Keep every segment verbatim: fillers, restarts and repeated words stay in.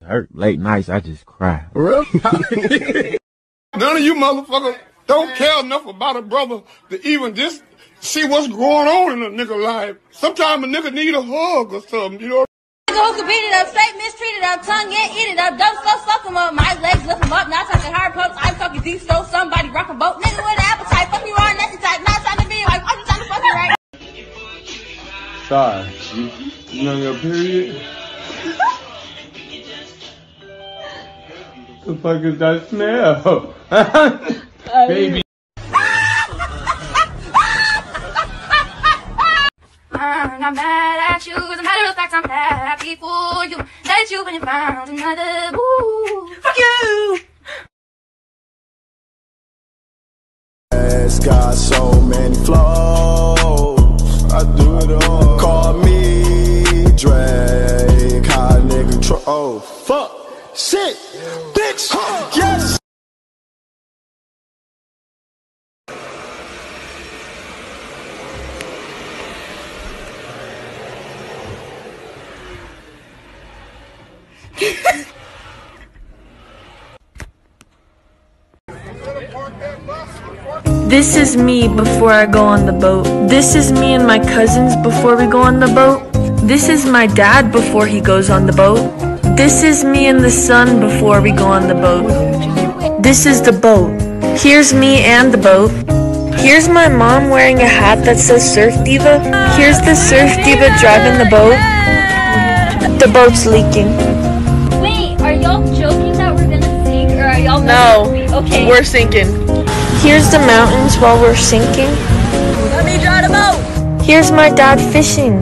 hurt. Late nights, I just cry. Really? None of you motherfuckers don't care enough about a brother to even just see what's going on in a nigga life. Sometimes a nigga need a hug or something, you know? Who could beat it up, fake mistreated up, tongue in, eat it up, dumb stuff, fuck him up, my legs lift him up, not talking hard pumps, I'm talking deep stove, somebody rock a boat, nigga with an appetite, fuck you on that type, not trying to be like, I'm just trying to fuck you right. Sorry, you, you on your period? The fuck is that smell? Baby. I'm not mad at you, as a matter of fact, I'm happy for you. That you when you found another boo. Fuck you! It's got so many flows. I do it all. Call me Drake. High nigga tro- Oh, fuck. Shit. Bitch. Yes. This is me before I go on the boat. This is me and my cousins before we go on the boat. This is my dad before he goes on the boat. This is me and the sun before we go on the boat. This is the boat. Here's me and the boat. Here's my mom wearing a hat that says Surf Diva. Here's the Surf Diva driving the boat. The boat's leaking. Wait, are y'all joking that we're gonna sink, or are y'all No, okay? we're sinking. Here's the mountains while we're sinking. Let me drive the boat. Here's my dad fishing.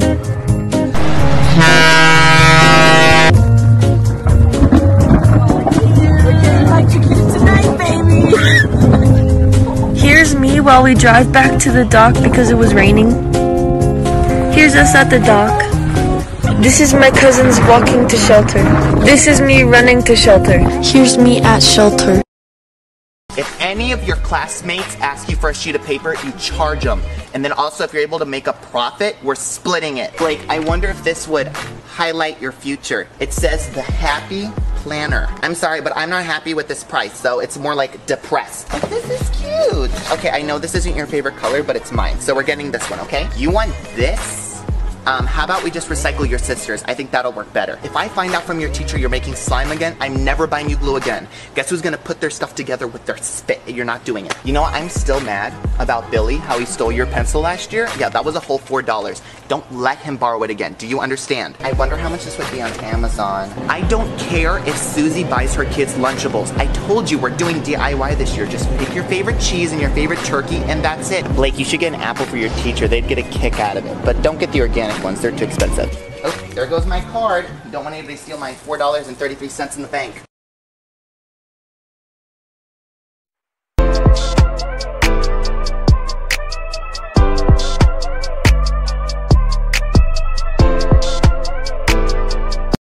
Here's me while we drive back to the dock because it was raining. Here's us at the dock. This is my cousins walking to shelter. This is me running to shelter. Here's me at shelter. If any of your classmates ask you for a sheet of paper, you charge them. And then also, if you're able to make a profit, we're splitting it. Blake, I wonder if this would highlight your future. It says the Happy Planner. I'm sorry, but I'm not happy with this price, so it's more like depressed. Oh, this is cute. Okay, I know this isn't your favorite color, but it's mine. So we're getting this one, okay? You want this? Um, how about we just recycle your sisters? I think that'll work better. If I find out from your teacher you're making slime again, I'm never buying you glue again. Guess who's gonna put their stuff together with their spit? You're not doing it. You know what? I'm still mad about Billy, how he stole your pencil last year. Yeah, that was a whole four dollars. Don't let him borrow it again. Do you understand? I wonder how much this would be on Amazon. I don't care if Susie buys her kids Lunchables. I told you we're doing D I Y this year. Just pick your favorite cheese and your favorite turkey, and that's it. Blake, you should get an apple for your teacher. They'd get a kick out of it. But don't get the organic ones, they're too expensive. Oh, there goes my card. Don't want anybody to steal my four dollars and thirty-three cents in the bank.